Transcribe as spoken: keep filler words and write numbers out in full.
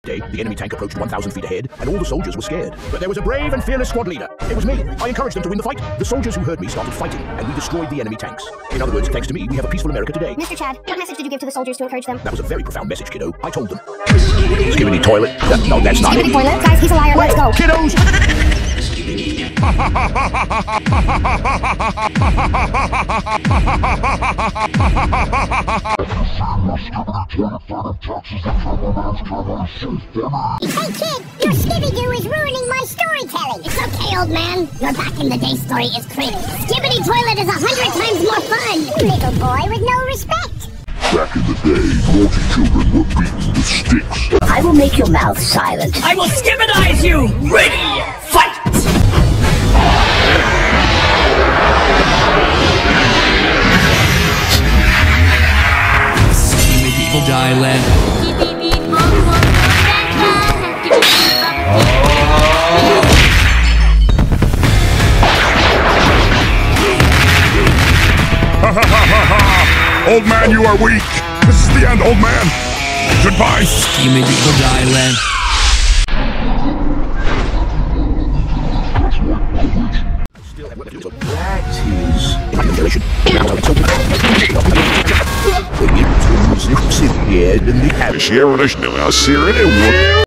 day, the enemy tank approached one thousand feet ahead, and all the soldiers were scared. But there was a brave and fearless squad leader. It was me. I encouraged them to win the fight. The soldiers who heard me started fighting, and we destroyed the enemy tanks. In other words, thanks to me, we have a peaceful America today. Mister Chad, what message did you give to the soldiers to encourage them? That was a very profound message, kiddo. I told them. Skibbity toilet. That, no, that's not Skibbity it. toilet? Guys, he's a liar. Let's go. Kiddos! Hey kid, your Scooby-Doo is ruining my storytelling. It's okay, old man. Your back-in-the-day story is cringe. Skibbity Toilet is a hundred times more fun. Little boy with no respect. Back in the day, naughty children were beaten with sticks. I will make your mouth silent. I will skibbidize you! Ready, fight! Medieval Dylan. Old man, you are weak. This is the end, old man. Goodbye. Medieval Dylan. That is in my generation. The